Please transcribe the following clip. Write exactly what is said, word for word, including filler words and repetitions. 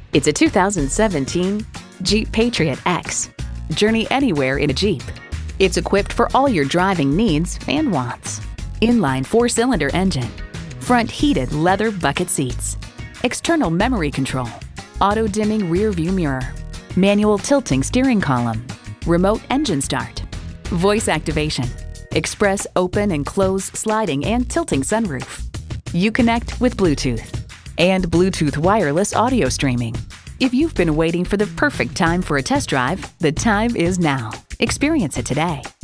It's a two thousand seventeen Jeep Patriot X. Journey anywhere in a Jeep. It's equipped for all your driving needs and wants. Inline four-cylinder engine, front heated leather bucket seats, external memory control, auto-dimming rear-view mirror, manual tilting steering column, remote engine start, voice activation, express open and close sliding and tilting sunroof. You connect with Bluetooth and Bluetooth wireless audio streaming. If you've been waiting for the perfect time for a test drive, the time is now. Experience it today.